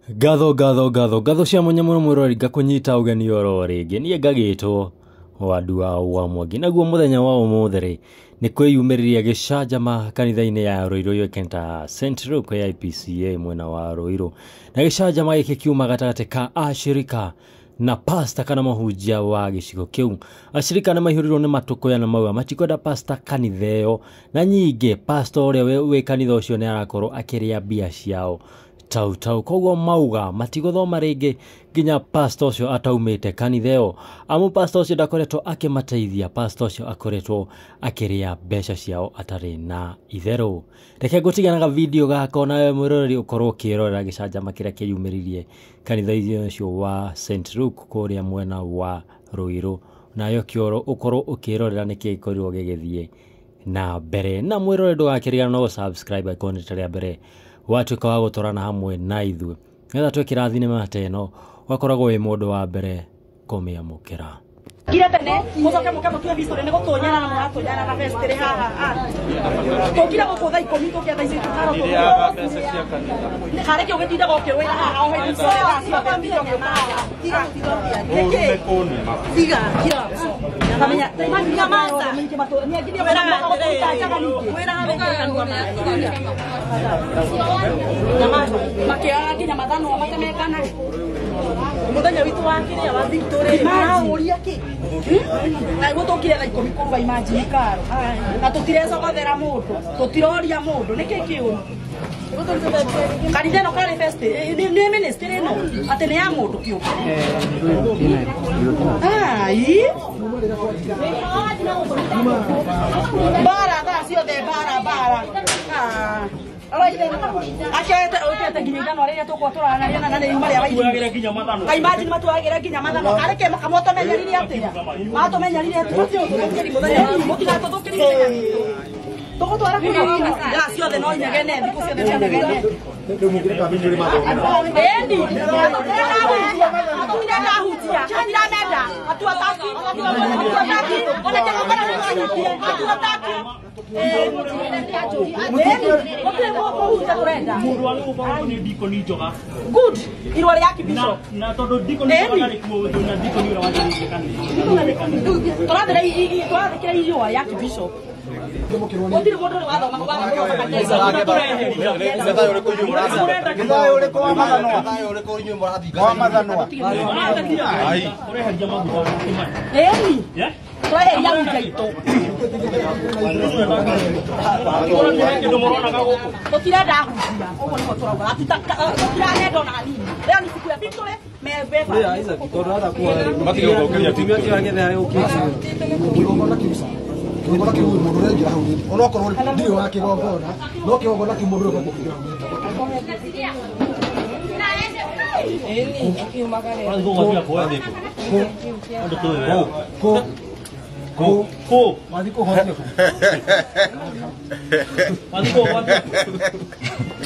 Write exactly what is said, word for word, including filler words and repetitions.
Gatho gatho gatho gatho cia munya muno mwirori ngakunyita ugeni oro ringi nie ngagitwo wandu wa wa mwangi naguo muthenya wa umuthi ri ni kwiyumiriria gicanjama kanitha-ini ya Ruiru yekenta Central kwa I P C A mwena wa Ruiru na gicanjama giki kiuma gatagati ka ashirika na pasta kana mahujia wa gicigo kiu. Ashirika na mahiurirwo ni matukuya na maua matikwenda pasta kanitheo na nyingi pasta uria we kanitha ucio ni arakorwo akiria bia ciao tau tau koguo mauga matigothoma ringi ginya pastor ucio ataumite kanitheo amu pastor ucio ndakoretwo akimateithia pastor ucio akoretwo akiria mbeca ciao atari na itherũ. Reke ngutiganaga video gako na we mwiroreri ukorwo ukirorera gicanjama kiria kiyumiririe kanitha ucio wa Saint Luke kuria mwena wa Ruiru nayo kioro ukorwo ukirorera niki ikorirwo gigithie na mbere na mwiroreri ndugakiriana no subscribe icon ria mbere watuka wa gutorana hamwe na ithu ngetha twekira thinema teno wakoragwo wi mundu wa mbere kumiamukira kire tene mucoke muke mutue bisore ne gutunyana na muratunyana na vestere haha tukira gukutha ikumi tukiatha ici tutaro kare kyo getinda gokirwe haha o he bisore gacio gambio ngimara tiga tiga kira namenya namenya masa mingi matu ni agithio wera na gutajaga ningi wera habenga nyama makia kinya mathano matemekana muthenya witu wa kiria wa Victoria na uria ki na gutokire na ikumi kumba imagine karo na tutirezo gothera mundu tutiroria mundu niki kiu kanitha no kare fest ni ministry no ate ni ya mundu kiu ai bara da sio de bara bara ah Acha utete ginya no rĩa tukwatura na rĩa na nĩ maria waithĩ ginya mathano kai imagine matuagĩre ginya mathano areke makamoto menyarire atĩa mato menyarire atĩa tukiri muthenya mutina tuthukiri tukutwara kuna ya ciothe no inyagene thikũ ciothe cianyagene ndio mugire kabinyo ri matho endi atumire na hutia atira menda atu ataki atu ataki ole ke ngora ni wanyitie atu ataki eh mutirende ajohi endi okire mo hutia kurenda mundu wanu ubawo ni dikoni joga good irwa ria kibisho na tondu dikoni joga ni kuo na dikoni ura wanyitie kanitha turathira i turathikira irwa ya kibisho Mutiri modo wa thoma wa kanisa ngetha uri kunyumura ngetha uri kwa mathano ngetha uri kunyumura hathinga kwa mathano ai ureheria maguo eni ye twaheria ungaito kindu murona guku tutirenda hutia uguo nimo turauga tutirahendo na nini leo ni siku ya Victory mebeba ya isa Victory hata kwa matige gukinya timio kiagethea ari ukisi kigongona kibisa Ngola ki mundu rengira hau onokorwo ndiri wa kigongona no kigongona ki mundu ko kugira Eli akiuma kale Ango ngavia kwa ndiko Ando tuwe ko ko ko madiko hoje Madiko hoje